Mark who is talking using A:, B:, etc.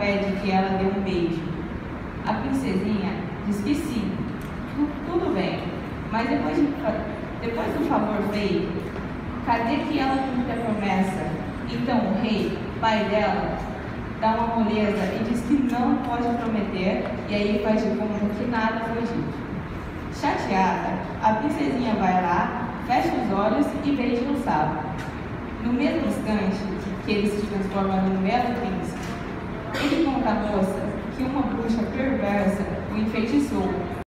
A: pede que ela dê um beijo. A princesinha diz que sim, tudo bem, mas depois do favor feito, cadê que ela cumpre a promessa? Então o rei, pai dela, dá uma moleza e diz que não pode prometer, e aí faz de conta que nada foi dito. Chateada, a princesinha vai lá, fecha os olhos e beija o sábio. No mesmo instante que ele se transforma num belo príncipe, ele conta à moça que uma bruxa perversa o enfeitiçou